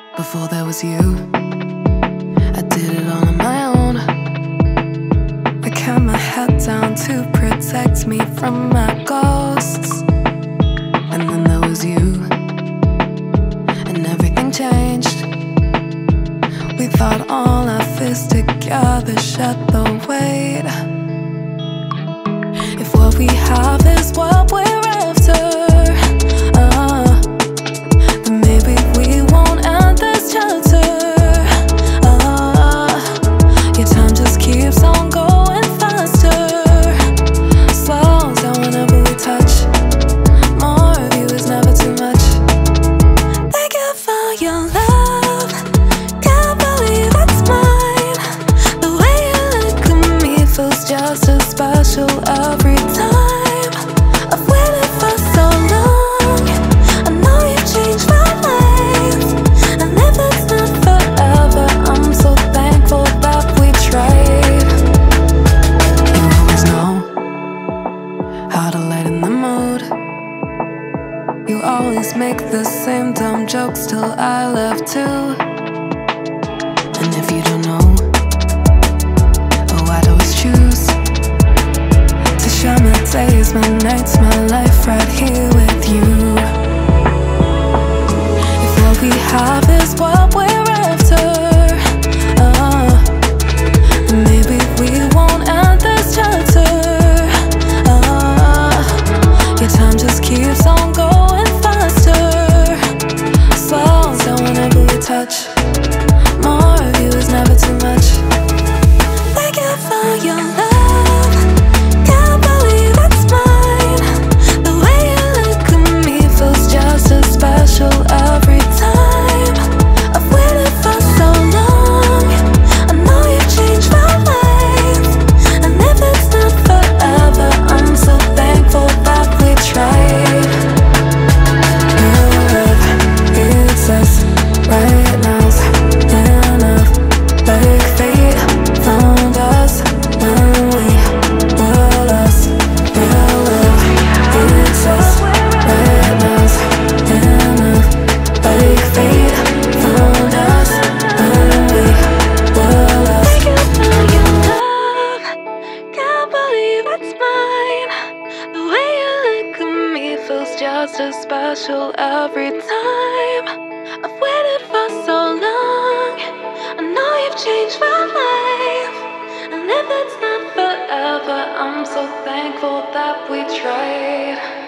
Before there was you, I did it all on my own. I kept my head down to protect me from my ghosts. And then there was you, and everything changed. We thought all our fears together shed the weight. If what we have is what we're after, then maybe we won't end this chapter. Your time just keeps on going faster. Slows down whenever we touch. More of you is never too much. Thank you for your love. Can't believe it's mine. The way you look at me feels just as special every time. I've waited for so long. I know you've changed my life, and if it's not forever, I'm so thankful that we tried. You always know how to lighten the mood. You always make the same dumb jokes till I left too. And if you don't know, oh, I'd always choose to share my days, my nights, my life right here with you. If what we have is what we're after, then maybe we won't end this chapter. Your time just keeps on going faster. Slows down whenever we touch. More of you is never too much. Thank you for your love. Can't believe it's mine. The way you look at me feels just as special every time. I've waited for so long. I know you've changed my life, and if it's not forever, I'm so thankful that we tried. Your love, it says right now's enough. Like fate found us when we were lost. Your love, it says right now's enough. Like fate found us when we were lost. Thank you for your love. Can't believe it's mine. The way you look at me feels just as special every time. I've waited for so long. I know you've changed my life, and if it's not forever, I'm so thankful that we tried.